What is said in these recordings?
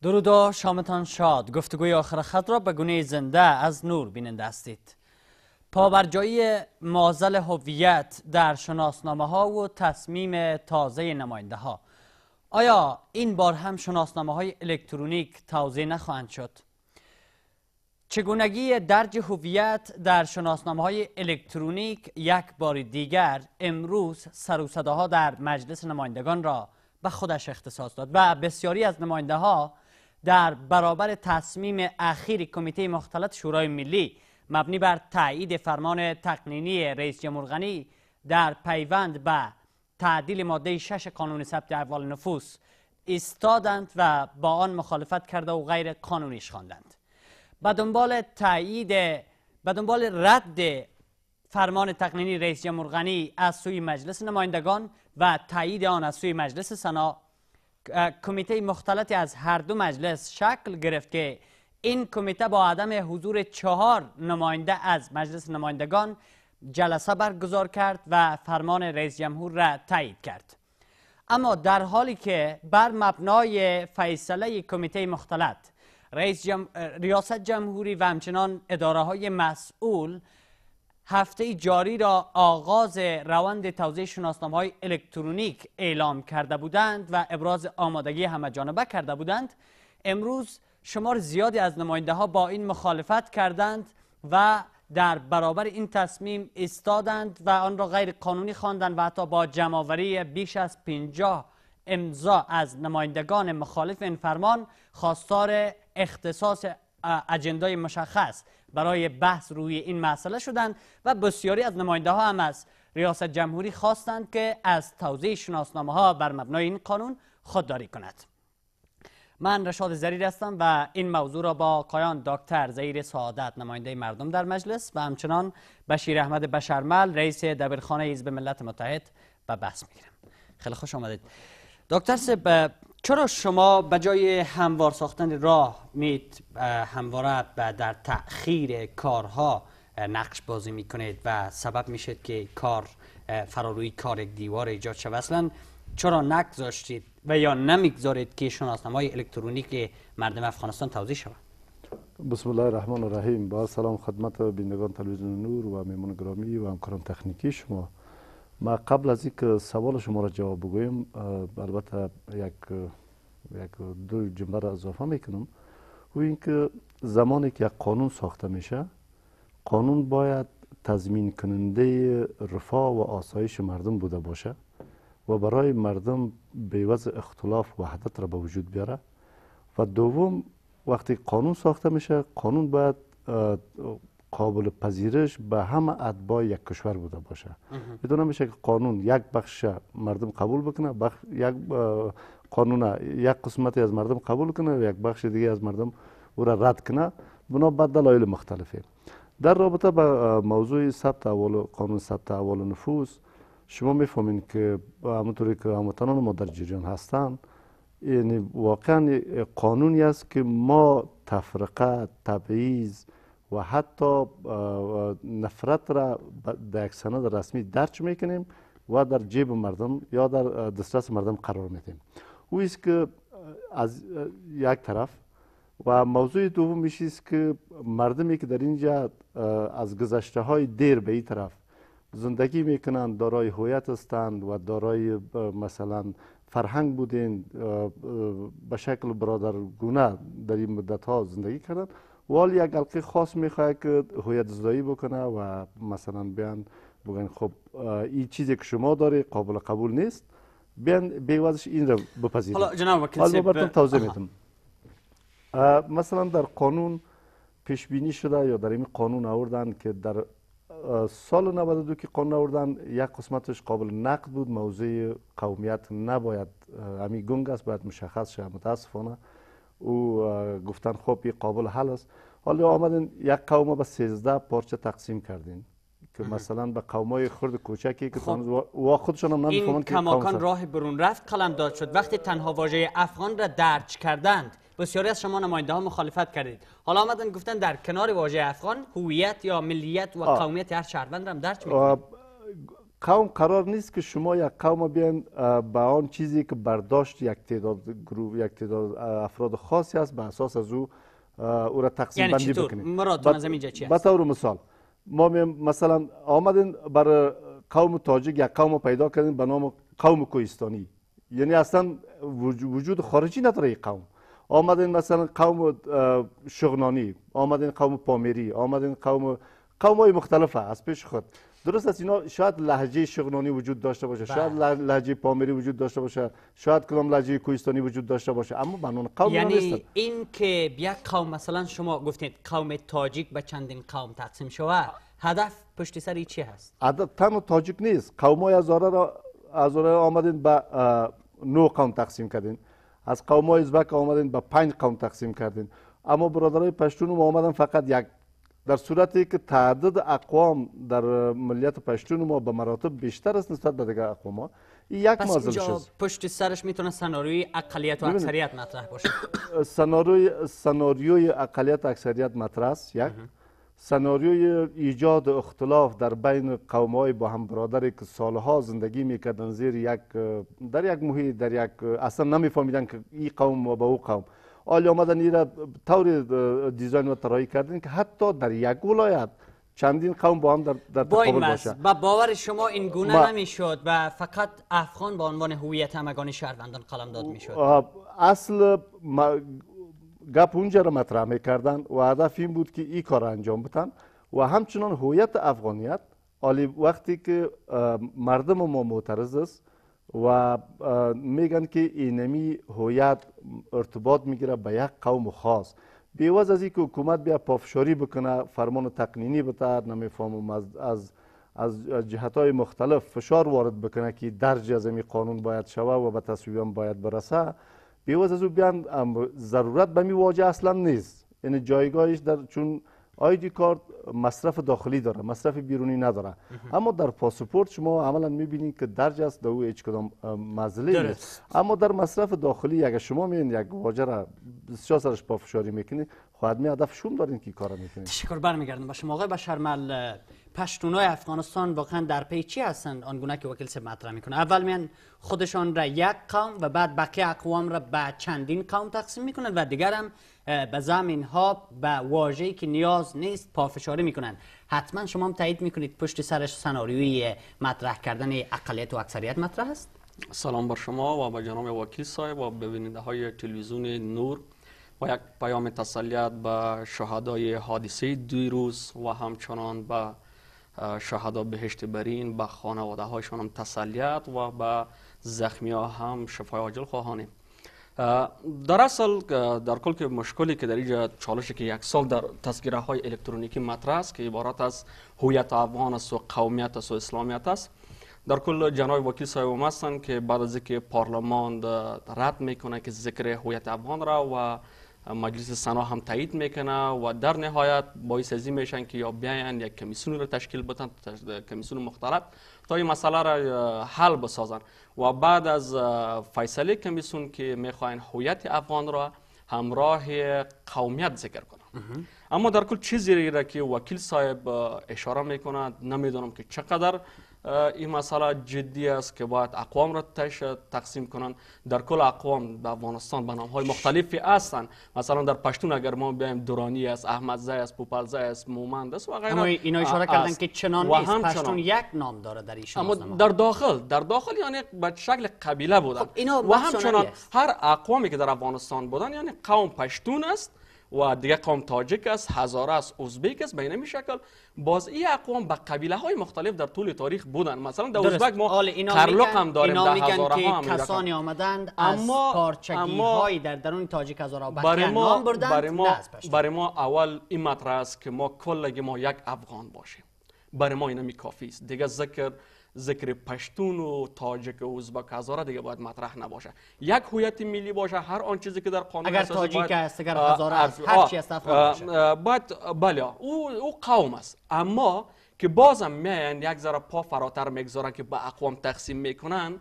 درود و شامتان شاد. گفتگوی آخر خط را به گونه زنده از نور بیننده هستید. پابرجایی معضل هویت در شناسنامه ها و تصمیم تازه نماینده ها. آیا این بار هم شناسنامه های الکترونیک توزیع نخواهند شد؟ چگونگی درج هویت در شناسنامه های الکترونیک یک بار دیگر امروز سر و صداها در مجلس نمایندگان را به خودش اختصاص داد و بسیاری از نماینده ها در برابر تصمیم اخیر کمیته مختلط شورای ملی مبنی بر تایید فرمان تقنینی رئیس جمهور غنی در پیوند به تعدیل ماده 6 قانون ثبت احوال نفوس ایستادند و با آن مخالفت کرده و غیر قانونیش خواندند. به دنبال رد فرمان تقنینی رئیس جمهور غنی از سوی مجلس نمایندگان و تایید آن از سوی مجلس سنا، کمیته مختلطی از هر دو مجلس شکل گرفت که این کمیته با عدم حضور 4 نماینده از مجلس نمایندگان جلسه برگزار کرد و فرمان رئیس جمهور را تایید کرد. اما در حالی که بر مبنای فیصله کمیته مختلط ریاست جمهوری و همچنان اداره های مسئول هفته جاری را آغاز روند توزیع شناسنامه های الکترونیک اعلام کرده بودند و ابراز آمادگی همه‌جانبه کرده بودند، امروز شمار زیادی از نماینده ها با این مخالفت کردند و در برابر این تصمیم ایستادند و آن را غیر قانونی خواندند و حتی با جمع‌آوری بیش از 50 امضا از نمایندگان مخالف این فرمان خواستار اختصاص اجندای مشخص برای بحث روی این مسئله شدند و بسیاری از نماینده ها هم از ریاست جمهوری خواستند که از توزیع شناسنامه ها بر مبنای این قانون خودداری کند. من رشاد زریر هستم و این موضوع را با آقایان دکتر ظهیر سعادت نماینده مردم در مجلس و همچنان بشیر احمد بشرمل رئیس دبیرخانه حزب ملت متحد به بحث میگیرم. خیلی خوش آمدید. دکتر صاحب، چرا شما به جای هموار ساختن راه همواره در تأخیر کارها نقش بازی میکنید و سبب میشد که فراروی کار یک دیوار ایجاد شود؟ اصلا چرا نگذاشتید و یا نمیگذارید که شناسنامه‌های الکترونیک مردم افغانستان توزیع شود؟ بسم الله الرحمن الرحیم. با سلام خدمت بینندگان تلویزیون نور و مهمان گرامی و همکاران تکنیکی شما. ما قبل از اینکه سوال شما را جواب بگویم البته یک دو جمله را اضافه میکنم. و اینکه زمانی که یک قانون ساخته میشه، قانون باید تضمین کننده رفاه و آسایش مردم بوده باشه و برای مردم به وضع اختلاف وحدت را به وجود بیاره. و دوم، وقتی قانون ساخته میشه، قانون باید قابل پذیرش به همه اتباع یک کشور بوده باشه. بدون میشه که قانون یک بخش مردم قبول بکنه، یک قسمتی از مردم قبول کنه و یک بخش دیگه از مردم او را رد کنه بنا به دلایل مختلفه. در رابطه با موضوع قانون ثبت احوال نفوس، شما میفهمین که همونطوری که هموطنان ما در جریان هستند، یعنی واقعا قانونی است که ما تفرقه، تبعیض و حتی نفرت را در یک سند رسمی درج میکنیم و در جیب مردم یا در دسترس مردم قرار میدیم. او است که از یک طرف. و موضوع دوم میشه که مردمی که در اینجا از گذشته های دیر به این طرف زندگی میکنند، دارای هویت هستند و دارای مثلا فرهنگ بودند، به شکل برادرگونه در این مدت ها زندگی کردند، ولی یک حلقه خاص میخواد که هویت زدایی بکنه و مثلا بگن خب این چیزی که شما داری قابل قبول نیست، بیان بیوازش این رو بپذیرید. حالا جناب وکیل براتون توضیح میدم. مثلا در قانون پیش بینی شده یا در این قانون آوردن که در سال 92 که قانون آوردن یک قسمتش قابل نقد بود، موضوع قومیت نباید همین گنگ است، باید مشخص شه. متاسفانه او گفتن خب این قابل حل است. حالا آمدن یک قوم به 13 پارچه تقسیم کردین که مثلا به قومای خرد کوچکی که و خودشون هم نمیفهمن این که کماکان راه برون رفت قلمداد شد. وقتی تنها واژه افغان را درج کردند، بسیاری از شما نماینده ها مخالفت کردید. حالا آمدن گفتن در کنار واژه افغان هویت یا ملیت و قومیت هر شهروند را هم درج میکنید. قوم قرار نیست که شما یک قوم بیاین به آن چیزی که برداشت یک تعداد گروه، یک تعداد افراد خاصی است به اساس از او را تقسیم بندی بکنید. مرادتون از اینجا چی است؟ به طور مثال ما مثلا آمدین برای قوم تاجیک یک قوم پیدا کردیم به نام قوم کوهستانی، یعنی اصلا وجود خارجی نداره این قوم. آمدین مثلا قوم شغنانی، آمدین قوم پامیری، آمدین قوم‌های مختلفه از پیش خود. درست است اینا شاید لهجه شغنانی وجود داشته باشه، شاید لهجه پامیری وجود داشته باشه، شاید کدام لهجه کوهستانی وجود داشته باشه، اما بنون قوم یعنی این که یک قوم مثلا شما گفتید قوم تاجیک به چندین قوم تقسیم شود، هدف پشت سر چی هست؟ تنها تاجیک نیست، قوم‌های هزاره آمدین به 9 قوم تقسیم کردین، از قوم‌های ازبک آمدین به 5 قوم تقسیم کردین، اما برادرای پشتون ما آمدن فقط یک. در صورتی که تعداد اقوام در ملیت پشتون ما به مراتب بیشتر است نسبت به دیگر اقوام ها، یک معضلش است. پشت سرش میتونه سناریوی اقلیت و اکثریت مطرح باشه. سناریوی اقلیت و اکثریت مطرح است. یک سناریوی ایجاد اختلاف در بین قوم‌های با هم برادری که سالها زندگی میکردن زیر در یک محیط، در یک اصلا نمیفهمیدن که این قوم با او قوم، حالا آمدن این را طور دیزاین و طراحی کردن که حتی در یک ولایت چندین قوم با هم در تقابل باشه. با باور شما این گونه نمیشد و فقط افغان به عنوان هویت همگان شهروندان قلمداد میشد؟ اصل گپ اونجا را مطرح میکردن و هدف این بود که این کار انجام بدن و همچنان هویت افغانیت. حالی وقتی که مردم ما معترض است و میگن که اینمی هویت ارتباط میگیره به یک قوم خاص، بیوز از اینکه حکومت بیا پافشاری بکنه، فرمان تقنینی بده، نمیفهمم از جهت‌های مختلف فشار وارد بکنه که درج از این قانون باید شوه و به تصویب باید برسه، بیوز از او بیان ضرورت به می واجه اصلا نیست. یعنی جایگاهش چون آیدی کارت مصرف داخلی داره، مصرف بیرونی نداره، اما در پاسپورت شما عملا میبینید که درج است، در او هیچ کدام مسئله نیست. اما در مصرف داخلی اگر شما میین یک واژه را بسیار سرش پافشاری میکنید، خواهد می هدف شوم دارین که کارا میکنید. تشکر. برمیگردم به شما آقای بشرمل. پشتونای افغانستان واقعا در پی چی هستند آنگونه که وکیل صاحب مطرح میکنه؟ اول میان خودشان را یک قوم و بعد بقیه اقوام را به چندین قوم تقسیم میکنند و دیگر هم به زمین ها به واژه‌ای که نیاز نیست پافشاری میکنند. حتما شما هم تایید میکنید پشت سرش سناریوی مطرح کردن اقلیت و اکثریت مطرح است؟ سلام بر شما و به جناب وکیل صاحب و ببیننده های تلویزیون نور و یک پیام تسلیت به شهدای حادثه دیروز و همچنان به شهدا بهشت برین، به خانواده هایشان هم تسلیت و به زخمی ها هم شفای عاجل خواهانیم. در اصل در کل که مشکلی که در اینجا چالشی که یک سال در تسکیره های الکترونیکی مطرح است که عبارت از هویت افغان است و قومیت است و اسلامیت است. در کل جناب وکیل صاحب هستند که بعد از اینکه پارلمان رد میکنه که ذکر هویت افغان را و مجلس سنا هم تایید میکنه و در نهایت باعث ازی میشن که یا بیاین یک کمیسیون را تشکیل بدن، کمیسیون مختلط تا این مسئله را حل بسازن و بعد از فیصله کمیسیون که میخواین هویت افغان را همراه قومیت ذکر کنن. اما در کل چیزی را که وکیل صاحب اشاره میکنه نمیدونم که چقدر این مسئله جدی است که باید اقوام را تقسیم کنند. در کل اقوام به افغانستان به نام‌های مختلفی هستند. مثلا در پشتون اگر ما بیایم درانی است، احمدزی است، پوپلزی است، مومند است و غیره. اما اینا اشاره کردن که چنان نیست، پشتون یک نام داره در این شناسنامه. اما در داخل یعنی به شکل قبیله بودن. خب و همچنان هر اقوامی که در افغانستان بودن یعنی قوم پشتون است و دیگه قوم تاجیک است، هزاره است، ازبک است. به این شکل باز این اقوام به قبیله های مختلف در طول تاریخ بودن. مثلا در ازبک ما قرلق هم داریم، در هزاره ها هم کسانی آمدند از پارچگی های در درون تاجیک هزاره و بقیه نام بردند. برای ما اول این مطرح است که ما کلگی ما یک افغان باشیم. برای ما اینا کافی است. دیگه ذکر پشتون و تاجیک و ازبک هزاره دیگه باید مطرح نباشه. یک هویت ملی باشه. هر آن چیزی که در قانون اگر تاجیک است، اگر هزاره است، هر چی است افغان باشه. باید بله او قوم است. اما که بازم میان یک ذره پا فراتر میگذارن که به اقوام تقسیم میکنن،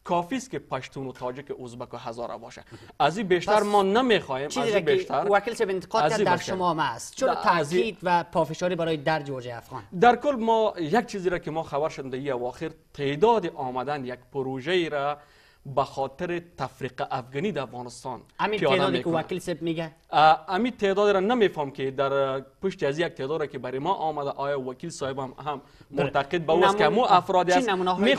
کافی است که پشتون و تاجک و ازبک و هزاره باشه. از این بیشتر ما نمیخوایم. از این بیشتر وکیل صاحب انتقاد کرد در شما ما است. چرا تاکید و پافشاری برای درج واژه افغان؟ در کل ما یک چیزی را که ما خبر شدیم در اواخر تعداد آمدن یک پروژه ای را به خاطر تفریق افغانی در افغانستان همین تعدادی که وکیل صاحب میگه، همین تعداد را نمیفهم که در پشت از یک تعداد که برای ما آمده آیا وکیل صاحب هم معتقد به اوست که مو افرادی است.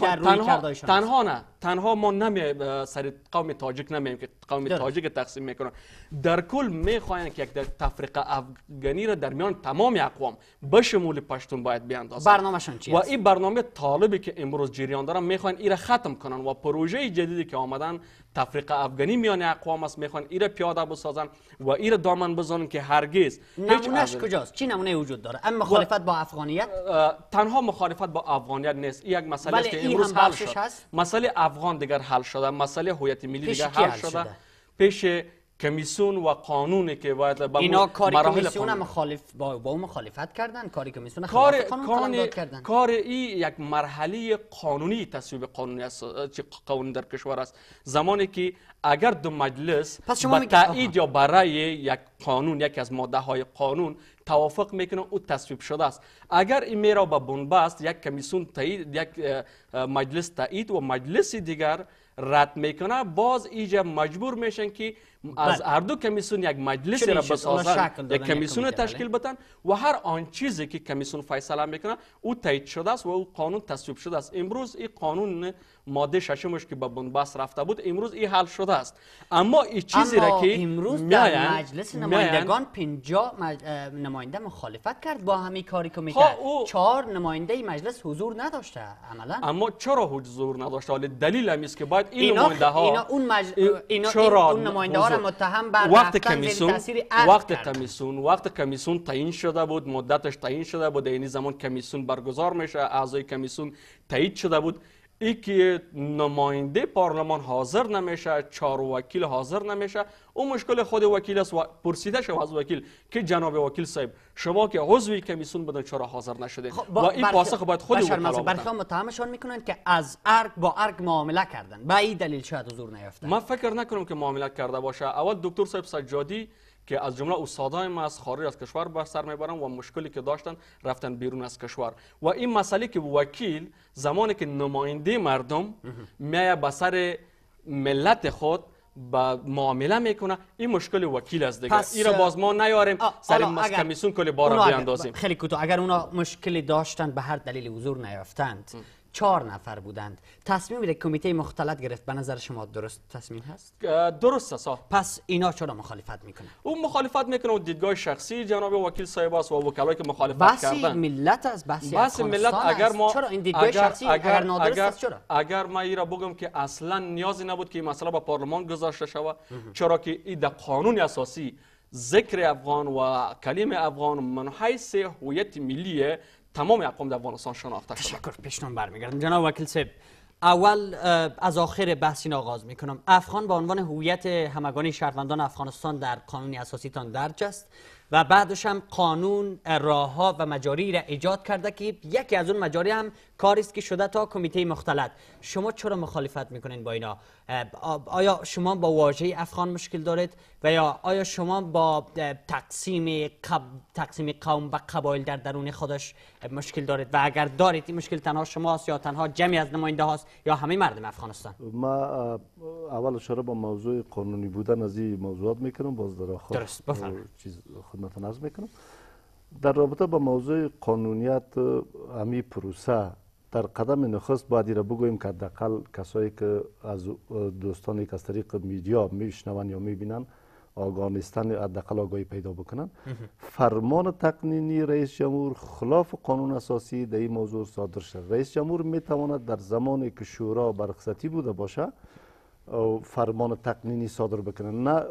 تنها ما نمی سر قوم تاجیک نمیم که قوم تاجیک تقسیم میکنن. در کل میخواین که یک تفریق افغانی را در میان تمام اقوام به شمول پشتون باید بیاندازن. برنامه‌شون چیه؟ و این برنامه طالبی که امروز جریان دارن میخواین این را ختم کنن و پروژه جدیدی که آمدن تفریق افغانی میان اقوام است، میخوان این را پیاده بسازن و این را دامن بزنن که هرگز. نمونهش کجاست؟ چی نمونه وجود داره؟ اما مخالفت با افغانیت؟ تنها مخالفت با افغانیت نیست. این یک مسئله است که امروز حل شد. مسئله افغان دیگر حل شده، مسئله هویت ملی دیگر حل شده. پیش کمیسیون و قانونی که باید با اینا کاری کمیسیون مخالف با اون مخالفت کردن، کاری کمیسیون خلاف قانون کردن. کار این یک مرحله قانونی تصویب قانونی است، قانون در کشور است. زمانی که اگر دو مجلس با تایید یا برای یک قانون، یکی از ماده های قانون توافق میکنه او تصویب شده است. اگر این میرا به بنبست یک کمیسیون تایید، یک مجلس تایید و مجلس دیگر رد میکنه، باز اینجا مجبور میشن که از هر دو کمیسیون یک مجلس را بسازن، یک کمیسیون تشکیل بدن و هر آن چیزی که کمیسیون فیصله میکنه او تایید شده است و او قانون تصویب شده است. امروز این قانون ماده ششمش که به بنبست رفته بود امروز این حل شده است. اما این چیزی را که امروز در مجلس نمایندگان 50 نماینده مخالفت کرد با همین کاری که میکرد. 4 نماینده مجلس حضور نداشته عملا. اما چرا حضور نداشته؟ ولی دلیل هم است که باید این نماینده ها اون نماینده ها را متهم بر وقت کمیسیون تعیین شده بود، مدتش تعیین شده بود، این زمان کمیسیون برگزار میشه، اعضای کمیسیون تایید شده بود. ای که نماینده پارلمان حاضر نمیشه، 4 وکیل حاضر نمیشه، اون مشکل خود وکیل است و پرسیده شو از وکیل که جناب وکیل صاحب شما که عضوی کمیسیون بودن چرا حاضر نشدید؟ و این پاسخ باید خود وکیل بدن. برخی متهمشان میکنن که از ارگ با ارگ معامله کردن. با این دلیل شاید حضور نیافتن. من فکر نکنم که معامله کرده باشه. اول دکتر صاحب سجادی که از جمله استادای ما از خارج از کشور بر سر میبرن و مشکلی که داشتن رفتن بیرون از کشور و این مسئله که وکیل زمانی که نماینده مردم میایه به سر ملت خود با معامله میکنه، این مشکل وکیل است دیگه. این را باز ما نیاریم سر کمیسیون کلی بارا بیاندازیم. خیلی کوتاه، اگر اونا مشکلی داشتن به هر دلیل حضور نیافتند، 4 نفر بودند، تصمیم کمیته مختلط گرفت، به نظر شما درست تصمیم هست؟ درست است. پس اینا چرا مخالفت میکنه؟ اون مخالفت میکنه و دیدگاه شخصی جناب وکیل صاحب است و وکلایی که مخالفت کردن. بحث ملت است، بحث ملت. اگر ما چرا این دیدگاه شخصی اگر نادرست است چرا؟ اگر ما ایرا بگم که اصلا نیازی نبود که این مسئله با پارلمان گذاشته شود، چرا که این در قانون اساسی ذکر افغان و کلمه افغان من حیث هویت ملی تمام اقوام در افغانستان شناخته شده. تشکر. پیشنهاد برمیگردم جناب وکیل صاحب. اول از آخر بحث این آغاز میکنم. افغان به عنوان هویت همگانی شهروندان افغانستان در قانون اساسی تان درج است و بعدش هم قانون راهها و مجاری را ایجاد کرده که یکی از اون مجاری هم کاری است که شده تا کمیته مختلط. شما چرا مخالفت میکنین با اینا؟ آیا شما با واژه افغان مشکل دارید و یا آیا شما با تقسیم قوم و قبایل در درون خودش مشکل دارید و اگر دارید این مشکل تنها شماست یا تنها جمعی از نماینده هاست یا همه مردم افغانستان؟ ما اول اشاره با موضوع قانونی بودن از این موضوعات میکنم، باز در آخر درست بفرمایید چیز خدمتتون عرض میکنم. در رابطه با موضوع قانونیت امی پروسه در قدم نخست باید را بگوییم که حداقل کسایی که از دوستانی که از طریق میدیا میشنون یا میبینن آگاه نیستن حداقل آگاهی پیدا بکنن. فرمان تقنینی رئیس جمهور خلاف قانون اساسی در این موضوع صادر شد. رئیس جمهور میتواند در زمانی که شورا بررخصتی بوده باشه فرمان تقنینی صادر بکنه، نه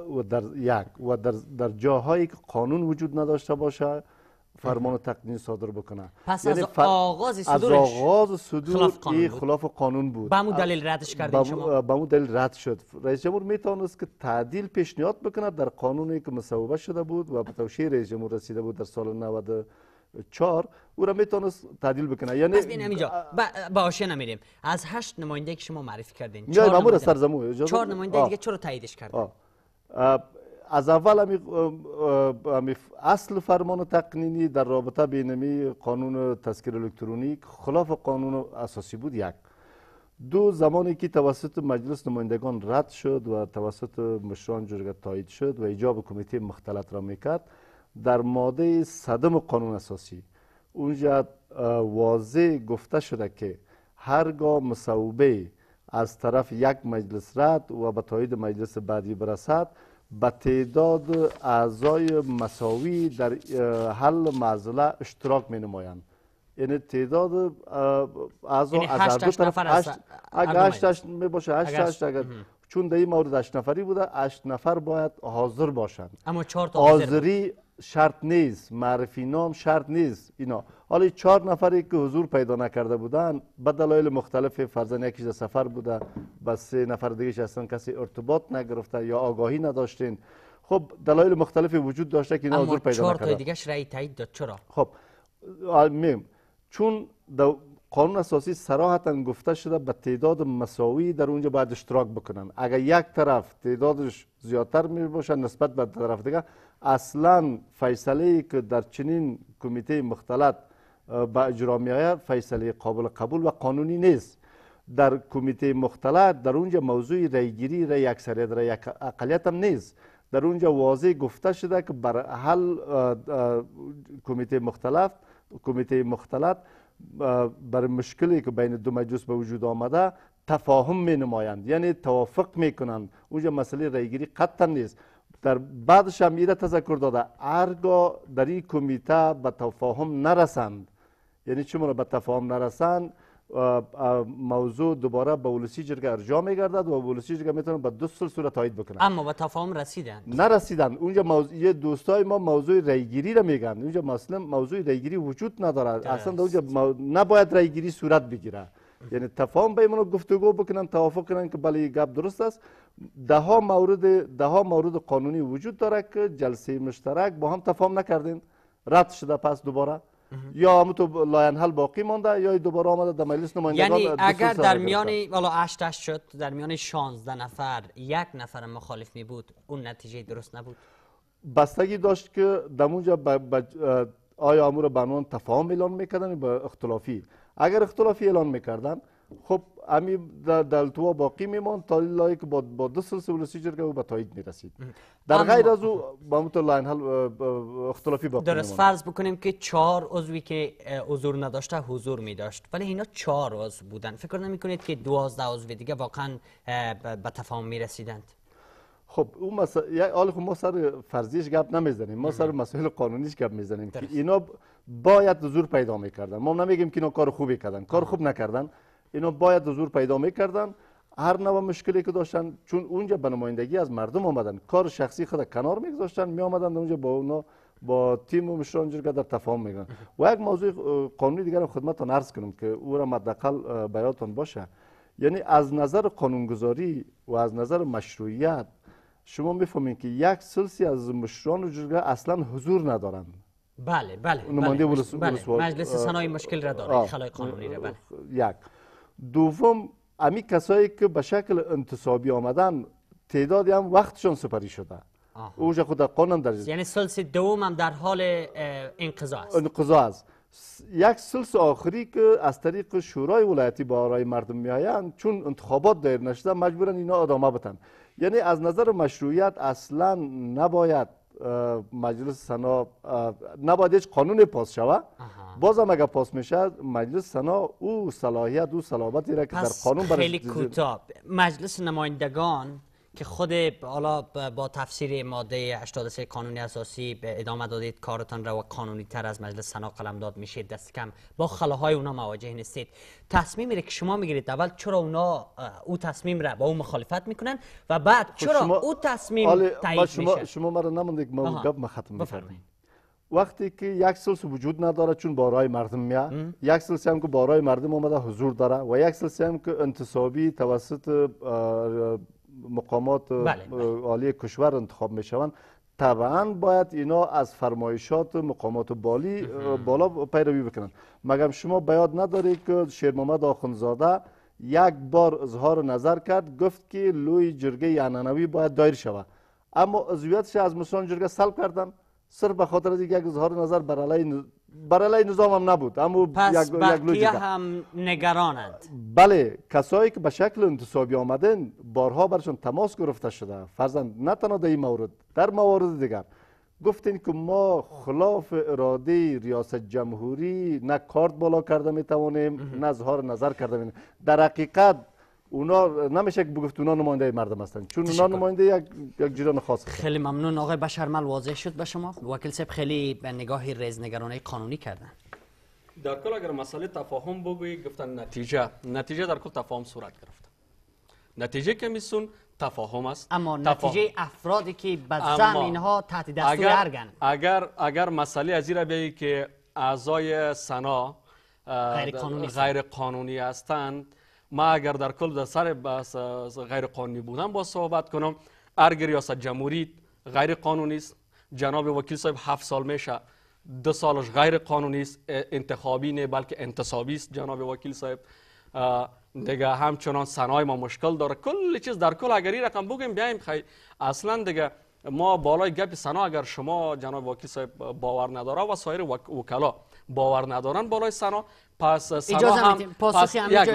در جاهایی که قانون وجود نداشته باشه فرمان تقنینی صادر بکنه. پس یعنی از آغاز صدور خلاف قانون بود. به همون دلیل ردش کردین شما؟ به همون دلیل رد شد. رئیس جمهور میتونست که تعدیل پیشنهاد بکنه در قانونی که مصوبه شده بود و به توشیح رئیس جمهور رسیده بود در سال 4 او را میتونست تعدیل بکنه. یعنی از بین همینجا با آشه نمیریم. از 8 نماینده که شما معرفی کردین، میایم امور سرزمون 4 نماینده دیگه چرا تاییدش کردن؟ از اول همی اصل فرمان تقنینی در رابطه بینمی قانون تذکره الکترونیک خلاف قانون اساسی بود. یک دو زمانی که توسط مجلس نمایندگان رد شد و توسط مشران جرگه تایید شد و ایجاب کمیته مختلط را میکرد، در ماده 100 قانون اساسی اونجا واضح گفته شده که هرگاه مصوبه از طرف یک مجلس رد و به تایید مجلس بعدی برسد، به تعداد اعضای مساوی در حل معضله اشتراک می نمایند. یعنی تعداد اعضا یعنی از هر دو طرف اگر 8 می باشه 8 اگر چون در این مورد 8 نفری بوده 8 نفر باید حاضر باشند. اما 4 تا حاضری شرط نیست، معرفی نام شرط نیست. اینا حالا 4 نفری که حضور پیدا نکرده بودن به دلایل مختلف، فرضاً یکیش در سفر بوده، با 3 نفر دیگه اصلا کسی ارتباط نگرفته یا آگاهی نداشتین، خب دلایل مختلفی وجود داشته که اینا حضور پیدا نکرده. 4 تا دیگه رأی تایید داد. چرا؟ خب چون قانون اساسی صراحتا گفته شده به تعداد مساوی در اونجا باید اشتراک بکنن. اگر یک طرف تعدادش زیادتر می باشه نسبت به طرف دیگه، اصلا فیصله که در چنین کمیته مختلط به اجرا می آید فیصله قابل قبول و قانونی نیست. در کمیته مختلط در اونجا موضوع رایگیری رای اکثریت رای اقلیت هم نیست. در اونجا واضح گفته شده که بر حل کمیته مختلط بر مشکلی که بین دو مجلس به وجود آمده تفاهم می نمایند، یعنی توافق می کنند. اونجا مسئله رایگیری قطعا نیست. در بعدش هم ایره تذکر داده هرگاه در این کمیته به تفاهم نرسند، یعنی چون به تفاهم نرسند موضوع دوباره به ولسی جرگه ارجاع میگردد و ولسی جرگه میتونه به 2 صورت تایید بکنه. اما به تفاهم رسیدن؟ نرسیدن. اونجا یه دوستای ما موضوع رایگیری را میگن، اونجا مثلا موضوع رایگیری وجود نداره. اصلا اونجا نباید رایگیری صورت بگیره. یعنی تفاهم به گفتگو بکنن، توافق کنن که بله گپ درست است. ده ها مورد قانونی وجود داره که جلسه مشترک با هم تفاهم نکردین، رد شده، پس دوباره یا هم تو لاین حل باقی مانده یا دوباره آمده در مجلس نمایندگان. یعنی اگر در میان والا 8 شد، در میان 16 نفر یک نفر مخالف می بود، اون نتیجه درست نبود؟ بستگی داشت که دمونجا آیا امور به عنوان تفاهم اعلان میکردن با اختلافی. اگر اختلافی اعلان میکردن خب امی در تو باقی میماند تا لایی که با 2 ولسی جرگه او به تایید میرسید. در غیر از او با متو لاین حل اختلافی باقی میماند. درست فرض بکنیم که 4 عضوی که حضور نداشته حضور می داشت، ولی اینا 4 عضو بودن، فکر نمی کنید که 12 عضو دیگه واقعا به تفاهم می رسیدند؟ خب اون مسئله ما سر فرضیش گپ نمیزنیم، ما سر مسائل قانونیش گپ میزنیم که اینا باید حضور پیدا میکردن. ما نمیگیم که اینا کار خوبی کردن، کار خوب نکردن. اینا باید حضور پیدا میکردن. هر نوع مشکلی که داشتن، چون اونجا به نمایندگی از مردم آمدن، کار شخصی خود کنار میگذاشتن، می آمدن اونجا با اونا با تیم و مشران جرگه در تفاهم میگن. و یک موضوع قانونی دیگر خدمتتون عرض کنم که او را حداقل بیانتون باشه. یعنی از نظر قانونگذاری و از نظر مشروعیت شما میفهمید که 1/3 از مشران جرگه اصلا حضور ندارند. بله مجلس سنای مشکل را داره، خلای قانونی را. بله. یک دوم امی کسایی که به شکل انتصابی آمدن تعدادی هم وقتشون سپری شده. اوجا خود قانون درجه، یعنی ثلث دوم هم در حال انقضا است. یک ثلث آخری که از طریق شورای ولایتی با آرای مردم میآیند، چون انتخابات دایر نشده مجبورن اینا ادامه بدن. یعنی از نظر مشروعیت اصلا نباید مجلس سنا نباید هیچ قانون پاس شود. بازم اگر پاس میشه مجلس سنا او صلاحیت او صلابتی را که در قانون خیلی کوتاه مجلس نمایندگان که خود حالا با تفسیر ماده 83 قانون اساسی به ادامه دادید کارتان را و قانونی تر از مجلس سنا قلمداد میشه، دست کم با خلاهای اونا مواجه نیستید. تصمیمی را که شما میگیرید اول چرا اونا او تصمیم را با او مخالفت میکنن و بعد چرا او تصمیم تایید میشه؟ شما مرا نمونده که ما گپ ختم می‌کنیم. وقتی که 1/3 وجود نداره چون با رای مردم میاد، 1/3 هم که با رای مردم اومده حضور داره و 1/3 هم که انتصابی توسط مقامات عالی کشور انتخاب میشوند، طبعا باید اینا از فرمایشات مقامات بالا پیروی بکنن. مگم شما بیاد ندارید که شیر محمد آخوندزاده یک بار اظهار نظر کرد، گفت که لوی جرگه عنعنوی باید دایر شود، اما عضویتش از مشران جرگه سلب کردن صرف به خاطر از یک اظهار نظر بر علیه نظام هم نبود. اما پس یک بقیه هم نگرانند. بله، کسایی که به شکل انتصابی آمدن بارها برشون تماس گرفته شده، فرضاً نه تنها در این مورد، در موارد دیگر گفتین که ما خلاف اراده ریاست جمهوری نه کارت بالا کرده میتوانیم نه اظهار نظر کرده میتوانیم. در حقیقت اونا نمیشه که بگفت اونا نماینده مردم هستند، چون اونا نماینده یک جریان خاص هستند. خیلی ممنون آقای بشرمل، واضح شد به شما. وکیل صاحب خیلی به نگاه ریزنگرانه قانونی کردن. در کل اگر مسئله تفاهم بگویی، گفتن نتیجه در کل تفاهم صورت گرفت. نتیجه که میسون تفاهم است، اما نتیجه افرادی که به زعم اینها تحت دستور ارگن، اگر مسئله از این را بگی که اعضای سنا غیر قانونی هستند، ما اگر در کل در سر غیر قانونی بودن با صحبت کنم، ارگ ریاست جمهوری غیر قانونی است. جناب وکیل صاحب 7 سال میشه 2 سالش غیر قانونی است، انتخابی نه بلکه انتصابی است. جناب وکیل صاحب دیگه همچنان سنای ما مشکل داره. کل چیز در کل اگر این رقم بگیم بیایم اصلا دیگه ما بالای گپ سنا اگر شما جناب وکیل صاحب باور نداره و سایر وکلا باور ندارن بالای سنا، پس سنا هم پس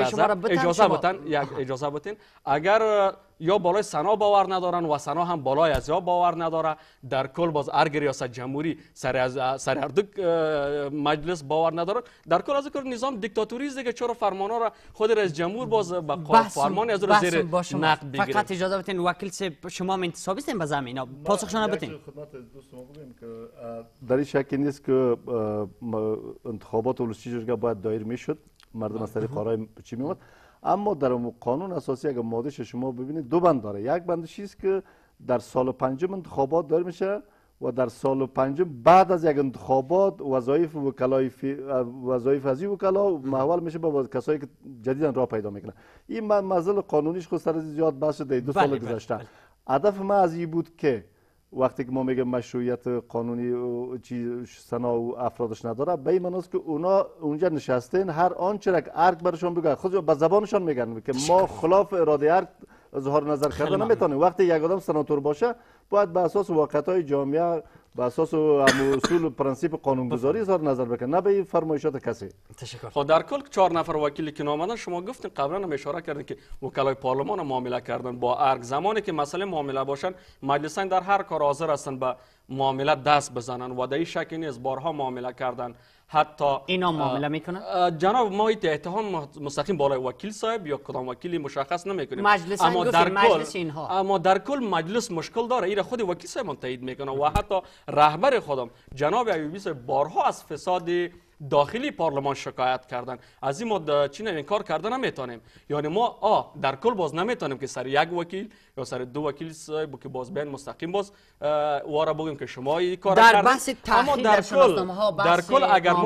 اجازه بتین اگر یا بالای سنا باور ندارن و سنا هم بالای از یا باور نداره، در کل باز ارگ ریاست جمهوری سر هر دو مجلس باور ندارن، در کل از کل نظام دیکتاتوری است دیگه. چرا فرمانا را خود رئیس جمهور باز با فرمان از رو زیر نقد بگیره؟ فقط اجازه بدین وکیل صاحب، شما هم انتصابی هستین به زمینا، پاسخشون بدین. خدمت دوستان بگم که در این شک نیست که انتخابات ولسی جرگه باید دایر میشد، مردم از طریق آرای چی میومد، اما در قانون اساسی اگر مادهش شما ببینید 2 بند داره. یک بندش است که در سال 5 انتخابات دایر میشه و در سال 5 بعد از یک انتخابات وظایف از وکلا محول میشه به کسایی که جدیدن راه پیدا میکنن. این مسئله قانونیش خود سر زیاد بحث شده 2 سال گذشته. هدف ما از این بود که وقتی که ما میگیم مشروعیت قانونی سنا و افرادش نداره، به این معنی است که اونا اونجا نشستین هر آنچه را که ارگ برشون بگه خود به زبانشان میگن که ما خلاف اراده ارگ اظهار نظر کردن نمیتونیم. وقتی یک آدم سناتور باشه باید به اساس واقعیت‌های جامعه، به اساس اصول و پرنسیپ قانونگذاری اظهار نظر بکنه، نه به فرمایشات کسی. تشکر. خب در کل 4 نفر وکیلی که آمدن، شما گفتین قبلا هم اشاره کردین که وکلای پارلمان معامله کردن با ارگ. زمانی که مسئله معامله باشن مجلسین در هر کار حاضر هستن به معامله دست بزنن و در این شک نیست بارها معامله کردن. حتی اینا معامله میکنن. جناب ما اتهام مستقیم بالای وکیل صاحب یا کدام وکیلی مشخص نمیکنیم، اما در کل مجلس مشکل داره. این خود وکیل صاحب تایید میکنه و حتی رهبر خودم جناب ایوبی صاحب بارها از فساد داخلی پارلمان شکایت کردن. از این ما چی انکار کردن نمیتونیم، یعنی ما در کل باز نمیتونیم که سر یک وکیل یا سر 2 وکیل صاحب که باز بین مستقیم باز وارا بگیم که شما این کار در کردن. بحث تأخیر در کل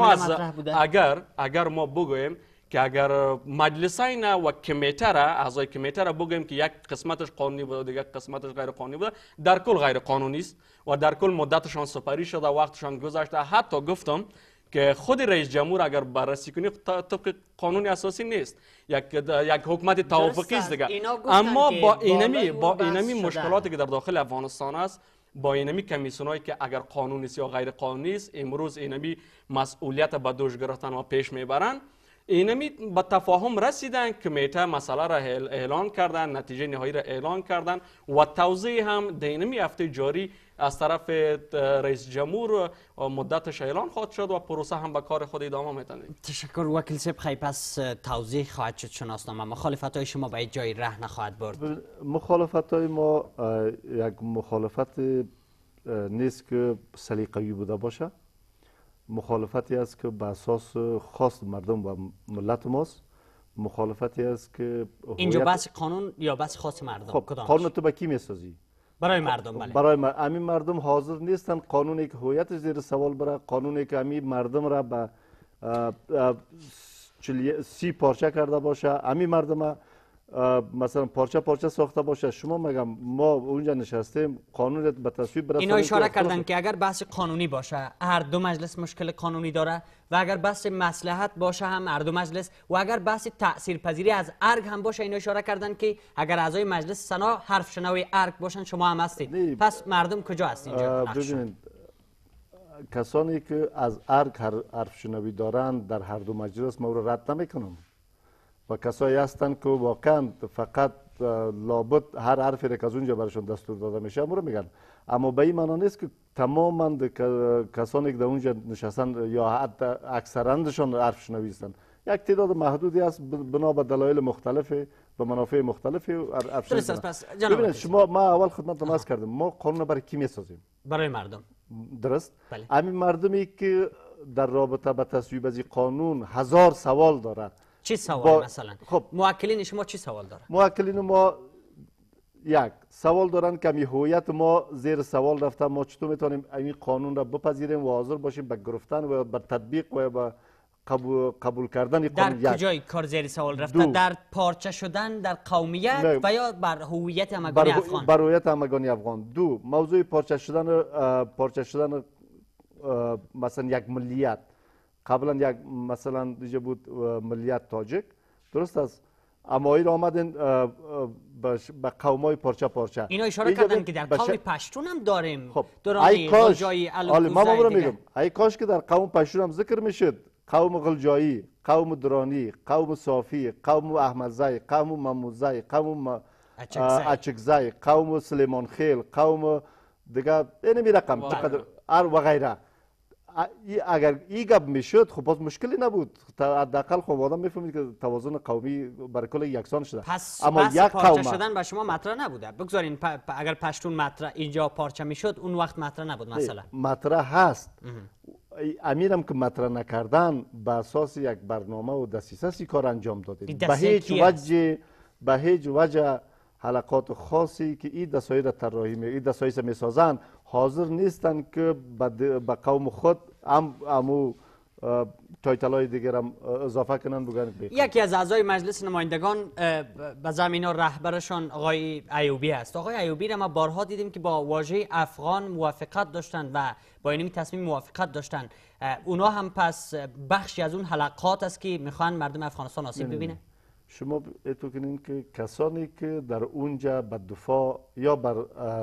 اگر ما بگویم که اگر مجلسین و کمیته را اعضای کمیته را بگیم که یک قسمتش قانونی بود و یک قسمتش غیر قانونی بود، در کل غیر قانونی است و در کل مدتشان سپری شده، وقتشان گذشته. حتی گفتم که خود رئیس جمهور اگر بررسی کنی طبق قانون اساسی نیست، یک حکومت توافقی است دیگه. اما با اینمی مشکلاتی که در داخل افغانستان است، با اینمی کمیسیونایی که اگر قانونی است یا غیر قانونی است، امروز اینمی مسئولیت به دوش گرفتن و پیش میبرن. اینمی به تفاهم رسیدن، کمیته مسئله را اعلان کردن، نتیجه نهایی را اعلان کردن و توضیح هم در اینمی هفته جاری از طرف رئیس جمهور مدتش اعلان خواهد شد و پروسه هم به کار خود ادامه میتن. تشکر وکیل صاحب. خیلی پس توضیح خواهد شد شناسنامه. مخالفت های شما به جای ره نخواهد برد. مخالفت های ما یک مخالفت نیست که سلیقه‌ای بوده باشه، مخالفتی است که به اساس خواست مردم و ملت ماست. مخالفتی است که اینجا بحث قانون یا بحث خواست مردم؟ خب قانون تو به کی میسازی؟ برای مردم. بله. برای همین مردم حاضر نیستن قانونی که هویت زیر سوال بره، قانونی که همین مردم را به 30 پارچه کرده باشه. همین مردم مثلا پارچه پارچه ساخته باشه. شما مگم ما اونجا نشستیم قانون به تصویب برسانیم. اینا اشاره کردن که اگر بحث قانونی باشه هر دو مجلس مشکل قانونی داره و اگر بحث مصلحت باشه هم هر دو مجلس و اگر بحث تاثیرپذیری از ارگ هم باشه اینا اشاره کردن که اگر اعضای مجلس سنا حرف شنوی ارگ باشن شما هم هستید. پس مردم کجا هستین اینجا؟ ببینید کسانی که از ارگ حرف شنوی دارند در هر دو مجلس ما رو رد نمیکنم و کسایی هستند که واقعا فقط لابد هر حرفی که از اونجا برشون دستور داده میشه امور میگن، اما به این معنا نیست که تماما کسانی که در اونجا نشستن یا حتی اکثرندشان حرف شنوی هستند. یک تعداد محدودی است بنا به دلایل مختلفی و منافع مختلفی حرف شنوی. پس ببینید شما ما اول خدمتتون عرض کردم ما قانون برای کی میسازیم؟ برای مردم. درست؟ بله. همین مردمی که در رابطه با تصویب از قانون هزار سوال داره. چی سوال مثلا؟ خب موکلین شما چی سوال داره؟ موکلین ما یک سوال دارن که می هویت ما زیر سوال رفته، ما چطور میتونیم این قانون را بپذیریم و حاضر باشیم به گرفتن و به تطبیق و به قبول کردن قانون. در کجای کار زیر سوال رفته؟ در پارچه شدن در قومیت و یا بر هویت همگانی افغان؟ بر هویت همگانی افغان. دو موضوع پارچه شدن مثلا یک ملیت، قبلا یک مثلا دیگه بود ملیت تاجیک، درست است، اما این آمدن به قومای پارچه پارچه. اینا اشاره کردن که در قوم پشتون هم داریم. خب ای کاش ما میگم ای کاش که در قوم پشتون هم ذکر میشد. قوم غلجایی، قوم درانی، قوم صافی، قوم احمدزای، قوم مموزای، قوم اچکزای، قوم سلیمان خیل، قوم دیگه اینمی رقم چقدر و غیره. اگر این گپ میشد خب باز مشکلی نبود، حداقل خب آدم میفهمید که توازن قومی برای کل یکسان شده. اما یک قوم شدن به شما مطرح نبوده. بگذارین اگر پشتون مطرح اینجا پارچه میشد اون وقت مطرح نبود مثلا. مطرح هست. امیرم که مطرح نکردن به اساس یک برنامه و دسیسه کار انجام دادید. به هیچ وجه حلقات خاصی که این دستایی را طراحی این دستایی را میسازن حاضر نیستن که به قوم خود امو تایتلای دیگر هم اضافه کنن بگن. یکی از اعضای مجلس نمایندگان به زمین رهبرشان آقای ایوبی است. آقای ایوبی را ما بارها دیدیم که با واژه افغان موافقت داشتن و با این تصمیم موافقت داشتن. اونا هم پس بخشی از اون حلقات است که میخوان مردم افغانستان آسیب ببینه. شما اتو کنین که کسانی که در اونجا به دفاع یا بر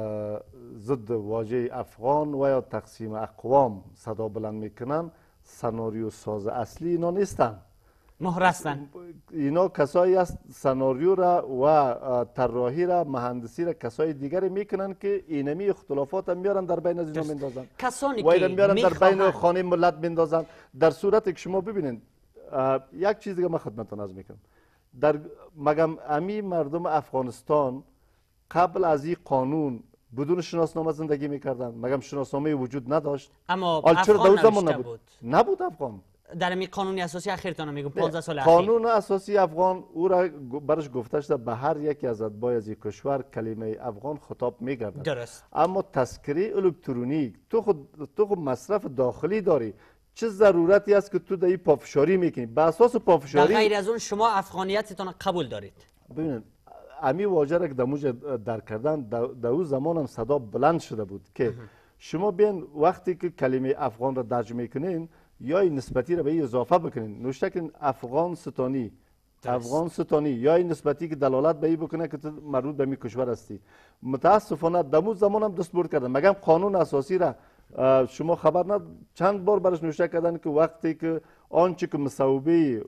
ضد واژه افغان و یا تقسیم اقوام صدا بلند میکنن سناریو ساز اصلی اینا نیستن، مهر هستن. اینا کسایی است سناریو را و طراحی را مهندسی را کسای دیگری میکنن که اینمی اختلافات هم میارن در بین از اینا میندازن، کسانی که میارن در بین خانه ملت میندازن. در صورتی که شما ببینید یک چیز دیگه من خدمتتون عرض میکنم، در مگم امی مردم افغانستان قبل از این قانون بدون شناسنامه زندگی میکردن؟ مگم شناسنامه وجود نداشت؟ اما افغان نبود افغان. در می قانون اساسی اخیرتان میگم 15 سال اخیر قانون اساسی افغان او را برش گفته شده به هر یکی از اتباع از این کشور کلمه افغان خطاب میگردد. درست. اما تذکره الکترونیک تو خود مصرف داخلی داری، چه ضرورتی است که تو در این پافشاری میکنی؟ به اساس پافشاری در غیر از اون شما افغانیتتان قبول دارید؟ ببینید امی واژه را که دموج در کردن در اون زمان هم صدا بلند شده بود که شما بین وقتی که کلمه افغان را درج میکنین یا این نسبتی را به این اضافه بکنین، نوشته کنین افغان ستانی افغان ستانی یا این نسبتی که دلالت به این بکنه که تو مربوط به می کشور هستی. متاسفانه در اون زمان هم دستور کردن. مگم قانون اساسی را شما خبر نه چند بار برش نوشته کردن که وقتی که آنچه که مصوبه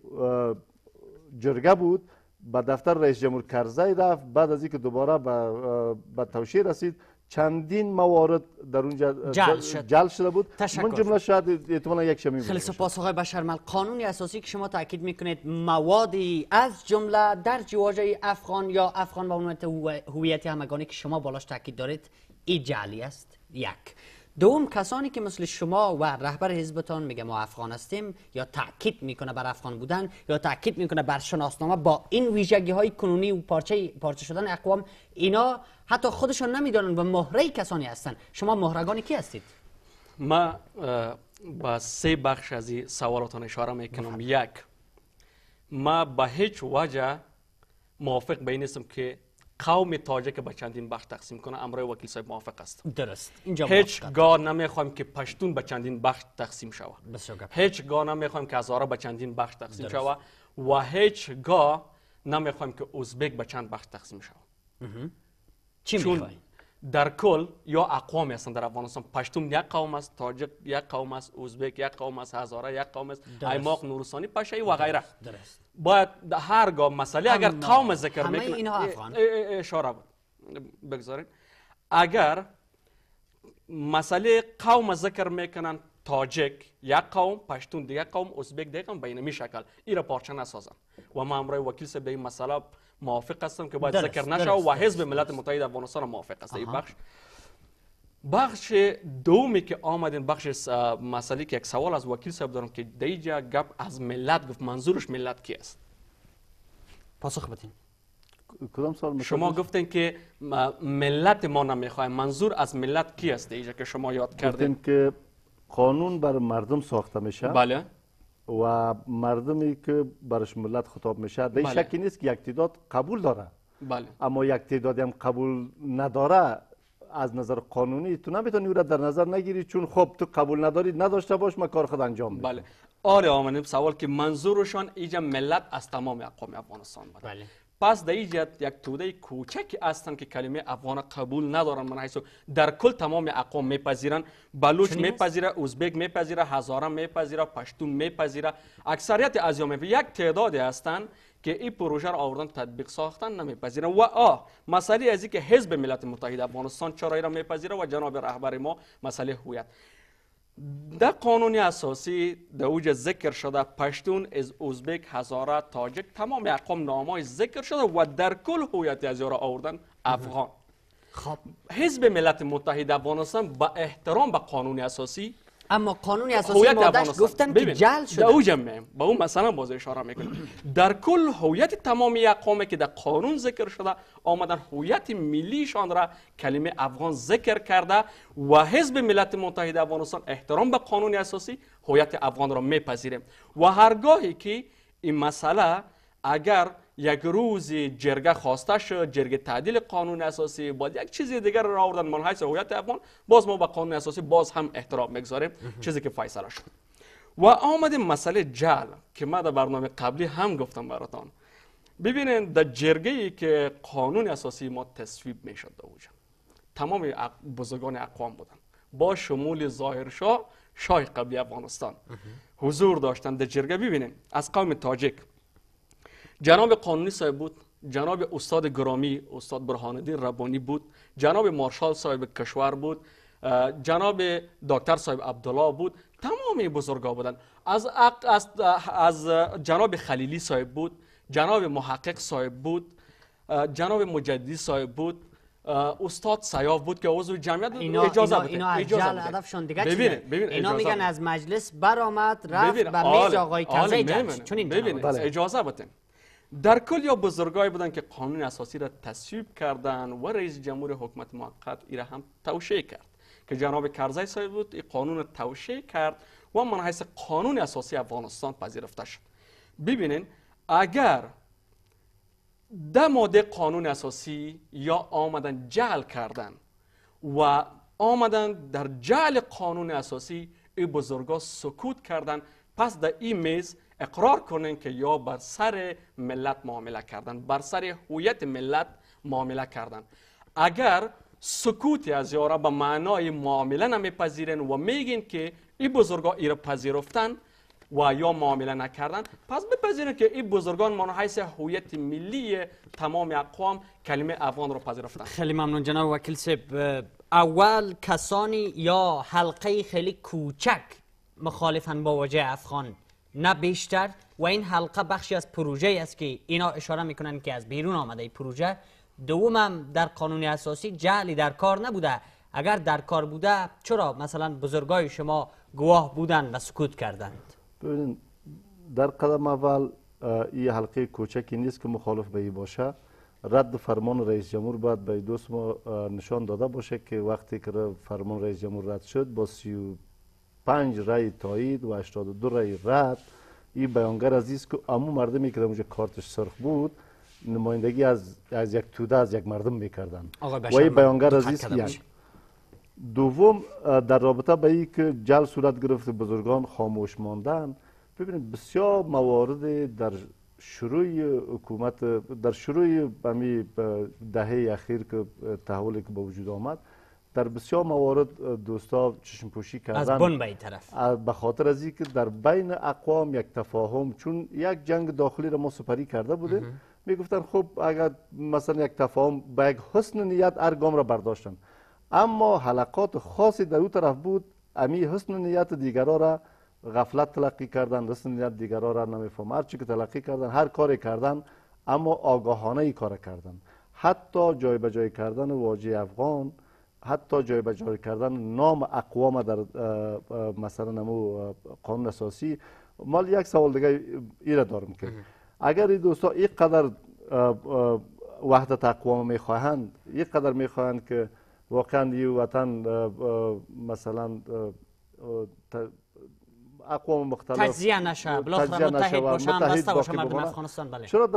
جرگه بود به دفتر رئیس جمهور کرزی رفت، بعد از اینکه دوباره به توشیح رسید چندین موارد در اونجا جل شده بود. من جمله شاید احتمالاً یک شمی بود. خیلی سپاس آقای بشرمل. قانون اساسی که شما تاکید میکنید موادی از جمله در واژه افغان یا افغان به عنوان هویت همگانی که شما بالاش تاکید دارید این جعلی است. یک. دوم کسانی که مثل شما و رهبر حزبتان میگه ما افغان هستیم یا تاکید میکنه بر افغان بودن یا تاکید میکنه بر شناسنامه با این ویژگی های کنونی و پارچه شدن اقوام، اینا حتی خودشون نمیدونن و مهره کسانی هستن. شما مهرگان کی هستید؟ ما با سه بخش از این سوالاتون اشاره میکنم. یک، ما به هیچ وجه موافق به این نیستم که قوم تاجک به چندین بخش تقسیم کنه. امروی وکیل صاحب موافق است. درست. اینجا هیچگاه نمیخوایم که پشتون به چندین بخش تقسیم شود. بسیار هیچگاه نمیخوایم که هزاره به چندین بخش تقسیم شود و هیچگاه نمیخوایم که ازبک به چند بخش تقسیم شود. چی میخواین؟ در کل یا اقوام هستند در افغانستان. پشتون یک قوم است، تاجک یک قوم است، ازبک یک قوم است، هزاره یک قوم است، ایماق، نورستانی، پشایی و غیره. درست. باید هرگاه مسئله اگر قوم ذکر همه میکنه اینها افغان اشاره بگذارید، اگر مسئله قوم ذکر میکنن، تاجک یک قوم، پشتون دیگه قوم، ازبک دیگه قوم، به این شکل این را پارچه نسازن و ما امروی وکیل صاحب به این مسئله موافق هستم که باید ذکر نشه و حزب ملت متحد افغانستان موافق است. این بخش دومی که آمدین، بخش مسئله که یک سوال از وکیل صاحب دارم که دیجا گپ از ملت گفت، منظورش ملت کی است؟ پاسخ بدین. کدام سوال؟ شما گفتین که ملت ما نمیخوایم، منظور از ملت کی است دیجا که شما یاد کردین؟ گفتیم که قانون بر مردم ساخته میشه. بله. و مردمی که برش ملت خطاب میشه در بله. شکی نیست که یک تعداد قبول داره. بله. اما یک تعدادی هم قبول نداره. از نظر قانونی تو نمیتونی او را در نظر نگیری، چون خب تو قبول نداری، نداشته باش، ما کار خود انجام میدم. بله. آره آمدیم سوال که منظورشان ایجا ملت از تمام اقوام افغانستان بود. بله. پس در اینجا یک توده کوچکی هستند که کلمه افغان قبول ندارن، من حیث در کل تمام اقوام میپذیرن. بلوچ میپذیره، ازبک میپذیره، هزاره میپذیره، پشتون میپذیره. اکثریت از یک تعدادی هستند که این پروژه را آوردن تطبیق ساختن نمیپذیرن. و مسئله از این که حزب ملت متحد افغانستان چرا این را میپذیره و جناب رهبر ما مسئله هویت. در قانون اساسی در اوج ذکر شده پشتون، از ازبک، هزاره، تاجک، تمام اقوام نامای ذکر شده و در کل هویت از را آوردن افغان. خب حزب ملت متحد افغانستان با احترام به قانون اساسی، اما قانون اساسی مادش گفتن که جعل شده. در اوج با اون مثلا باز اشاره میکنم در کل هویت تمامی اقوامی که در قانون ذکر شده آمدن هویت ملیشان را کلمه افغان ذکر کرده و حزب ملت متحد افغانستان احترام به قانون اساسی هویت افغان را میپذیره. و هرگاهی که این مسئله اگر یک روز جرگه خواسته شد، جرگه تعدیل قانون اساسی باید یک چیزی دیگر را آوردن من حیث هویت افغان، باز ما به قانون اساسی باز هم احترام میگذاریم، چیزی که فیصله شد. و آمدیم مسئله جعل که ما در برنامه قبلی هم گفتم براتان. ببینید در جرگه ای که قانون اساسی ما تصویب میشد در اوجا تمام بزرگان اقوام بودن با شمول ظاهرشاه شاه قبلی افغانستان حضور داشتن در جرگه. ببینید از قوم تاجک جناب قانونی صاحب بود، جناب استاد گرامی استاد برهان الدین ربانی بود، جناب مارشال صاحب کشور بود، جناب دکتر صاحب عبدالله بود، تمامی بزرگا بودن. از جناب خلیلی صاحب بود، جناب محقق صاحب بود، جناب مجددی صاحب بود، استاد سیاف بود که عضو جمعیت. اجازه بدید. اینا از جعل هدفشون دیگه چیه؟ اینا میگن از مجلس برآمد رفت به میز آقای کرزی جلب. چون این ببینید اجازه بدید. در کل یا بزرگای بودن که قانون اساسی را تصویب کردن و رئیس جمهور حکومت موقت ایره هم توشیح کرد که جناب کرزی صاحب بود. این قانون را توشیح کرد و من حیث قانون اساسی افغانستان پذیرفته شد. ببینین اگر در ماده قانون اساسی یا آمدن جعل کردن و آمدن در جعل قانون اساسی این بزرگا سکوت کردن، پس در این میز اقرار کنن که یا بر سر ملت معامله کردن، بر سر هویت ملت معامله کردن. اگر سکوتی از یارا به معنای معامله نمیپذیرن و میگین که این بزرگا ایره پذیرفتن و یا معامله نکردن، پس بپذیرن که این بزرگان من حیث هویت ملی تمام اقوام کلمه افغان رو پذیرفتن. خیلی ممنون جناب وکیل صاحب. اول کسانی یا حلقه خیلی کوچک مخالفن با وجه افغان نه بیشتر، و این حلقه بخشی از پروژه است که اینا اشاره میکنن که از بیرون آمده این پروژه. دومم در قانون اساسی جعلی در کار نبوده. اگر در کار بوده چرا مثلا بزرگای شما گواه بودن و سکوت کردند؟ ببینید در قدم اول این حلقه کوچکی نیست که مخالف به این باشه. رد فرمان رئیس جمهور باید به دوست ما نشان داده باشه که وقتی که فرمان رئیس جمهور رد شد با 35 رای تایید و 82 رای رد، این بیانگر عزیز که امو مردمی که در اونجا کارتش سرخ بود نمایندگی از یک توده از یک مردم میکردن آقای و بشر این بیانگر دقت عزیز کرده یک. باشید. دوم در رابطه به این که جل صورت گرفت بزرگان خاموش ماندن، ببینید بسیار موارد در شروع حکومت، در شروع امی دهه اخیر که تحولی که به وجود آمد، در بسیار موارد دوستا چشم پوشی کردن از بن به این طرف، به خاطر از اینکه در بین اقوام یک تفاهم، چون یک جنگ داخلی را ما سپری کرده بودیم، میگفتن خب اگر مثلا یک تفاهم به یک حسن نیت هر گام را برداشتن، اما حلقات خاصی در اون طرف بود، امی حسن نیت دیگرها را غفلت تلقی کردن، حسن نیت دیگرها را نمیفهم، هر چی که تلقی کردن، هر کاری کردن، اما آگاهانه ای کار کردن. حتی جای به جای کردن واژه افغان، حتی جای به جای کردن نام اقوام در مثلا نمو قانون اساسی. مال یک سوال دیگه ایره دارم که اگر این دوستا این قدر وحدت اقوام میخواهند، این قدر میخواهند که واقعا این وطن مثلا اقوام مختلف تجزیه نشه، بالاخره متحد باشه، همبسته باشه مردم افغانستان. بله. چرا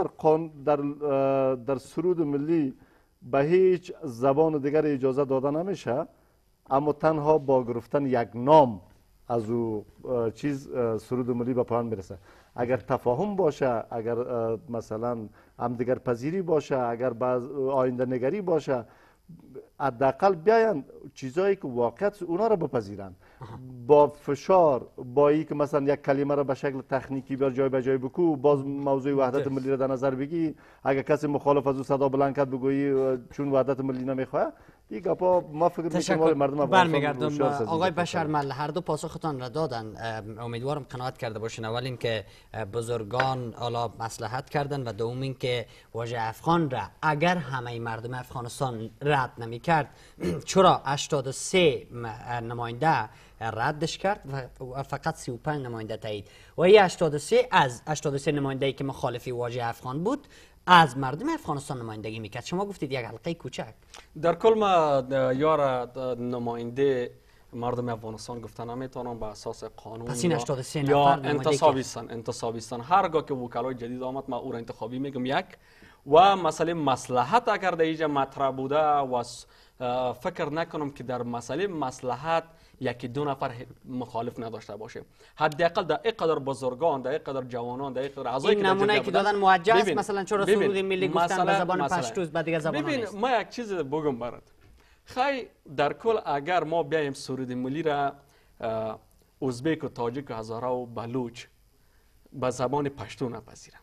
در سرود ملی به هیچ زبان دیگر اجازه داده نمیشه، اما تنها با گرفتن یک نام از او چیز سرود ملی به پایان میرسه؟ اگر تفاهم باشه، اگر مثلا همدیگر پذیری باشه، اگر باز آینده نگری باشه، حداقل بیاین چیزایی که واقعیت اونا رو بپذیرن. با فشار، با این که مثلا یک کلمه رو به شکل تکنیکی بر جای به جای بکو، باز موضوع وحدت ملی رو در نظر بگی، اگر کسی مخالف از او صدا بلند کرد بگویی چون وحدت ملی نمیخواد، این گپا ما فکر می‌کنم مردم افغانستان. آقای بشرمل، هر دو پاسختان را دادن، امیدوارم قناعت کرده باشین. اول اینکه بزرگان حالا مصلحت کردن و دوم اینکه واژه افغان را اگر همه مردم افغانستان رد نمی‌کرد، چرا 83 نماینده ردش کرد و فقط 35 نماینده تایید؟ و این 83 از 83 نماینده‌ای که مخالفی واژه افغان بود از مردم افغانستان نمایندگی میکرد. شما گفتید یک حلقه کوچک. در کل ما یار نماینده مردم افغانستان گفتن نمیتونم به اساس قانون پس این 83 یا نفر انتصابیستان. هرگاه که وکلای جدید آمد ما او را انتخابی میگم یک، و مسئله مصلحت اگر در اینجا مطرح بوده و فکر نکنم که در مسئله مصلحت یکی دو نفر مخالف نداشته باشه. حداقل در اینقدر بزرگان، در اینقدر جوانان، در اینقدر اعضایی که نمونه که دادن موجه است. مثلا چرا سرود ملی گفتن به زبان پشتو بعد دیگه زبان نیست؟ ما یک چیز بگم برات. خیلی در کل اگر ما بیایم سرود ملی را ازبک و تاجیک و هزاره و بلوچ به زبان پشتو نپذیرن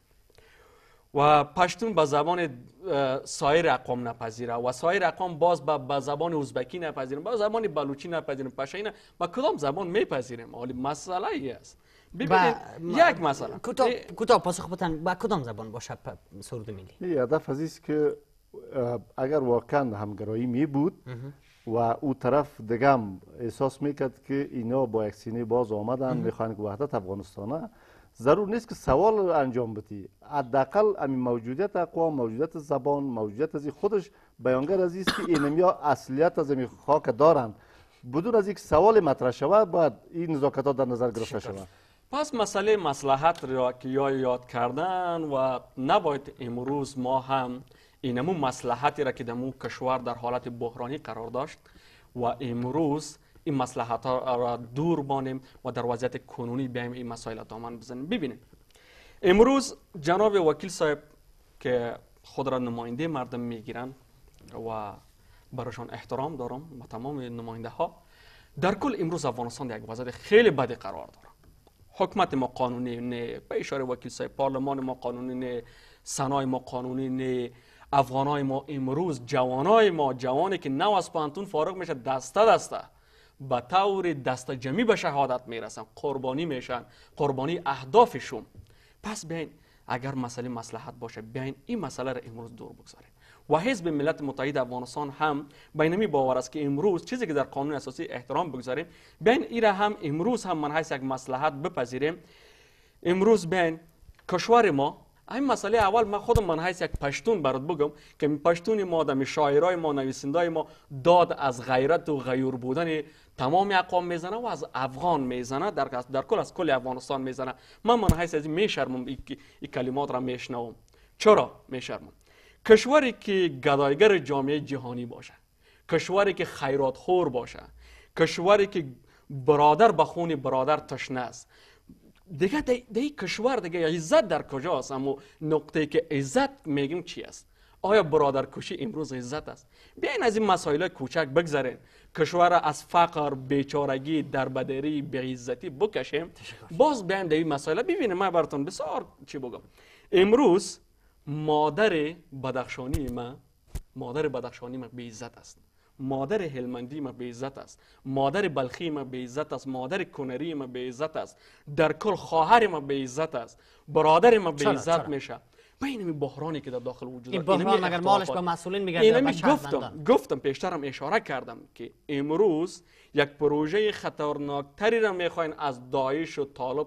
و پشتون به زبان سایر اقوام نپذیره و سایر اقوام باز به زبان ازبکی نپذیرن، به زبان بلوچی نپذیرن، پشتین با کدام زبان میپذیریم؟ حالی مسئله ای است. ببینید یک مسئله کوتاه پاسخ بدن با کدام زبان باشه سرود ملی؟ هدف از است که اگر واقعا همگرایی می بود و او طرف دیگه هم احساس میکرد که اینا با یک سینه باز آمدن میخوان که وحدت افغانستانه، ضرور نیست که سوال انجام بدی. حداقل همین موجودیت اقوام، موجودیت زبان، موجودیت از خودش بیانگر از است که اینمیا اصلیت از این خاک دارند. بدون از یک سوال مطرح شود باید این نزاکت‌ها در نظر گرفته شود. پس مسئله مصلحت را که یاد کردن و نباید امروز ما هم اینمو مصلحتی را که دمو کشور در حالت بحرانی قرار داشت و امروز این مصلحت ها را دور بانیم و در وضعیت کنونی بیایم این مسائل دامن بزنیم. ببینید امروز جناب وکیل صاحب که خود را نماینده مردم میگیرن و برایشان احترام دارم و تمام نماینده ها، در کل امروز افغانستان در یک وضعیت خیلی بدی قرار داره. حکومت ما قانونی نه، به اشاره وکیل صاحب پارلمان ما قانونی نه، سنای ما قانونی نه، افغانای ما امروز جوانای ما، جوانی که نو از پانتون فارغ میشه دسته به طور دست جمعی به شهادت میرسن، قربانی میشن، قربانی اهدافشون. پس بیاین اگر مسئله مصلحت باشه بیاین این مسئله را امروز دور بگذاریم و حزب ملت متحد افغانستان هم بینمی باور است که امروز چیزی که در قانون اساسی احترام بگذاریم بیاین این را هم امروز هم من حیث یک مصلحت بپذیریم. امروز بیاین کشور ما این مسئله اول من خودم من حیث یک پشتون برات بگم که پشتون ما دم شاعرای ما، نویسندای ما داد از غیرت و غیور بودن تمام اقوام میزنه و از افغان میزنه، در کل از کل افغانستان میزنه. من حیث از این میشرمم این کلمات را میشنوم، چرا میشرمم؟ کشوری که گدایگر جامعه جهانی باشه، کشوری که خیرات خور باشه، کشوری که برادر به خون برادر تشنه است، دیگه دی کشور دیگه عزت در کجاست؟ اما نقطه که عزت میگیم چی است؟ آیا برادر کشی امروز عزت است؟ بیاین از این مسائل کوچک بگذرین، کشور از فقر، بیچارگی، دربدری، بی‌عزتی بکشیم، باز بیاین در این مسائل ببینیم. من براتون بسیار چی بگم. امروز مادر بدخشانی ما بی عزت است، مادر هلمندی ما بی عزت است، مادر بلخی ما بی عزت است، مادر کنری ما بی عزت است، در کل خواهر ما بی عزت است، برادر ما بی عزت میشه. بین این بحرانی که در داخل وجود این بحران مگر مالش به مسئولین میگرده؟ اینمی گفتم پیشترم اشاره کردم که امروز یک پروژه خطرناکتری را میخواین از داعش و طالب،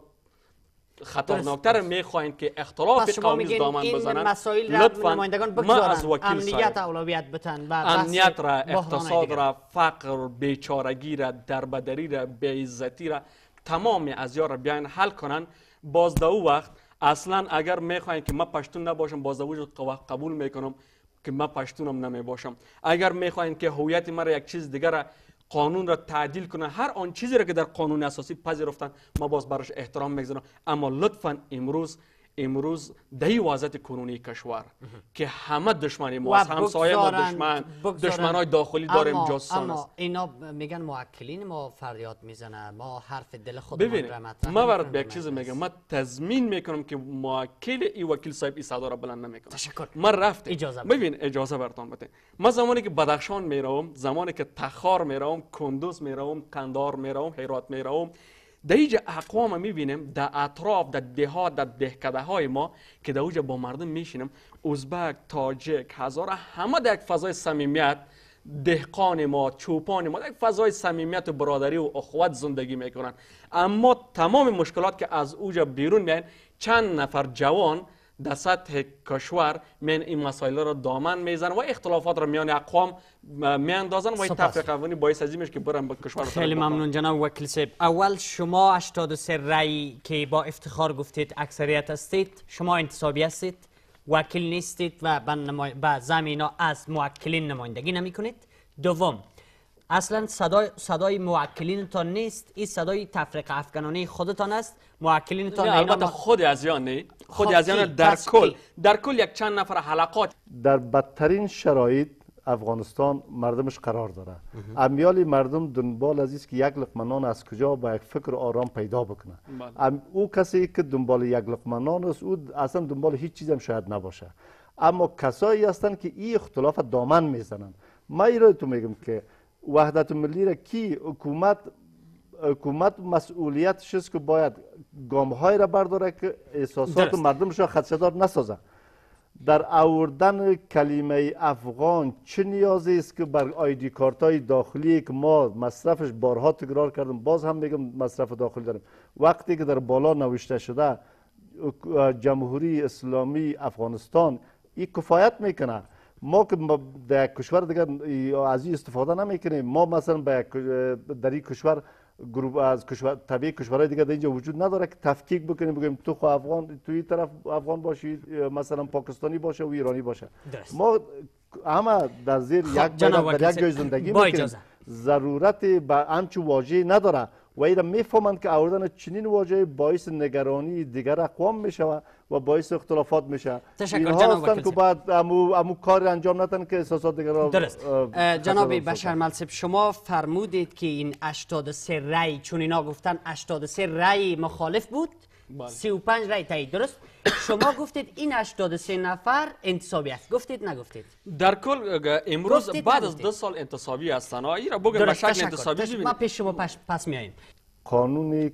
خطرناکتر میخواین که اختلاف قومی دامن بزنن. لطفاً ما از وکیل امنیت اولویت بتن و امنیت را، اقتصاد را، فقر، بیچارگی را، دربدری را، بی‌عزتی را، تمام از را بیان حل کنن. باز در او وقت اصلا اگر میخواین که من پشتون نباشم، باز در قبول میکنم که من پشتونم نمی باشم. اگر میخواین که هویت ما را یک چیز دیگر، قانون را تعدیل کنن، هر آن چیزی را که در قانون اساسی پذیرفتن ما باز براش احترام میگذارم. اما لطفا امروز در این وضعیت کنونی کشور که همه دشمنی ما است، همسایه ما دشمنای داخلی داریم، جاسوسان است. اما اینا میگن موکلین ما فریاد میزنه، ما حرف دل خودمون را مطرح من برات به یک چیز میگم، من تضمین میکنم که موکل این وکیل صاحب این صدا را بلند نمیکنه. تشکر. من رفتم اجازه ببین، اجازه براتون بده. من زمانی که بدخشان میروم، زمانی که تخار میروم، کندوز میروم، قندار میروم، هرات میروم، در اینجا اقوام میبینیم در اطراف، در دهات، در دهکده های ما که در اونجا با مردم میشینم، ازبک، تاجک، هزاره، همه در یک فضای صمیمیت، دهقان ما، چوپان ما در یک فضای صمیمیت و برادری و اخوت زندگی میکنن. اما تمام مشکلات که از اونجا بیرون میان، چند نفر جوان در سطح کشور میان این مسائل را دامن میزنن و اختلافات را میان اقوام میاندازن و این تفریق قومی باعث از این میشه که برن به کشور. خیلی ممنون جناب وکیل صاحب. اول شما 83 رأی که با افتخار گفتید اکثریت هستید، شما انتصابی هستید، وکیل نیستید و به زمینا از موکلین نمایندگی نمی کنید. دوم، اصلا صدای موکلینتان نیست، این صدای تفریق افغانانه خودتان است. موکلینتان البته خود ازیان نه، خود ازیان در کل یک چند نفر حلقات. در بدترین شرایط افغانستان مردمش قرار داره. امیال مردم دنبال از است که یک لقمه نان از کجا با یک فکر آرام پیدا بکنه. او کسی که دنبال یک لقمه نان است، او اصلا دنبال هیچ چیز هم شاید نباشه. اما کسایی هستند که این اختلاف دامن میزنن. من ایراد تو میگم که وحدت ملی را کی حکومت مسئولیتش است که باید گام‌های را برداره که احساسات مردمش را خدشه‌دار نسازه. در آوردن کلمه افغان چه نیازی است که بر آیدی کارتای داخلی که ما مصرفش بارها تکرار کردم، باز هم میگم مصرف داخلی داریم، وقتی که در بالا نوشته شده جمهوری اسلامی افغانستان، این کفایت میکنه. ما که در یک کشور دیگر از این استفاده نمیکنیم. ما مثلا در این کشور گروه از طبیعی کشورهای دیگه در اینجا وجود نداره که تفکیک بکنیم بگیم تو خو افغان، تو این طرف افغان باشی، مثلا پاکستانی باشه و ایرانی باشه. ما همه در زیر یک بیرق در یک جای زندگی میکنیم. ضرورت به همچون واژه نداره و اینا میفهمند که آوردن چنین واژه باعث نگرانی دیگر اقوام میشه و باعث اختلافات میشه. اینها هستند که بعد امو کار انجام ندن که احساسات دیگر را. درست. جناب بشر ملسب، شما فرمودید که این 83 رأی، چون اینا گفتن 83 رأی مخالف بود، 35 رأی تایید. درست؟ شما گفتید این 83 نفر انتصابی است. گفتید نگفتید؟ در کل امروز بعد از 2 سال انتصابی هستن. اینا بگم به شکل انتصابی ببینید. ما پیش شما پس میاییم. قانونی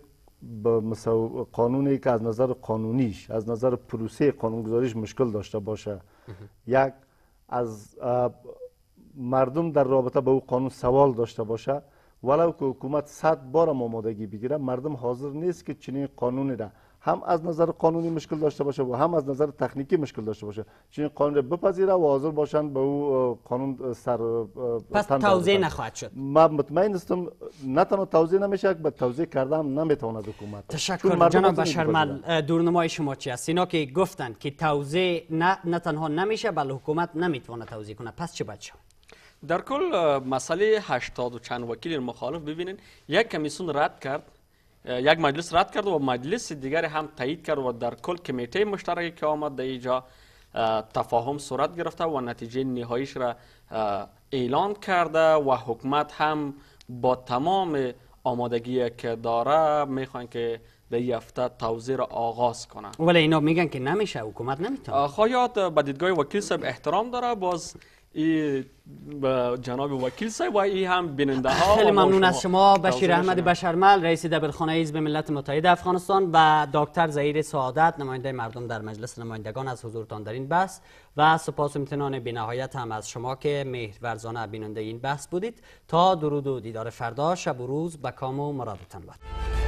که از نظر قانونیش، از نظر پروسه قانونگذاریش مشکل داشته باشه، یک از مردم در رابطه با او قانون سوال داشته باشه، ولو که حکومت 100 بار آمادگی بگیره، مردم حاضر نیست که چنین قانونی را هم از نظر قانونی مشکل داشته باشه و هم از نظر تکنیکی مشکل داشته باشه، چون قانون را بپذیره و حاضر باشند به او قانون پس توزیع نخواهد شد. من مطمئن هستم نه تنها توزیع نمیشه، به توزیع کرده هم نمیتواند حکومت. تشکر جناب بشرمل. دورنمای شما چی است؟ اینا که گفتند که توزیع نه تنها نمیشه بلکه حکومت نمیتونه توزیع کنه، پس چه باید شد؟ در کل مسئله 80 و چند وکیل مخالف ببینین یک کمیسیون رد کرد، یک مجلس رد کرد و مجلس دیگر هم تایید کرد و در کل کمیته مشترکی که آمد در اینجا تفاهم صورت گرفته و نتیجه نهاییش را اعلان کرده و حکومت هم با تمام آمادگی که داره میخوان که در این هفته توزیع را آغاز کنه. ولی اینا میگن که نمیشه، حکومت نمیتونه. خواهیات به دیدگاه وکیل صاحب احترام داره، باز ای جناب وکیل صاحب و ای هم بیننده ها. خیلی ممنون از شما بشیر احمد بشرمل، رئیس دبیرخانه حزب ملت متحد افغانستان و دکتر ظهیر سعادت، نماینده مردم در مجلس نمایندگان، از حضورتان در این بحث و سپاس و امتنان بی‌نهایت هم از شما که مهرورزانه بیننده این بحث بودید. تا درود و دیدار فردا، شب و روز به کام و مرادتان باد.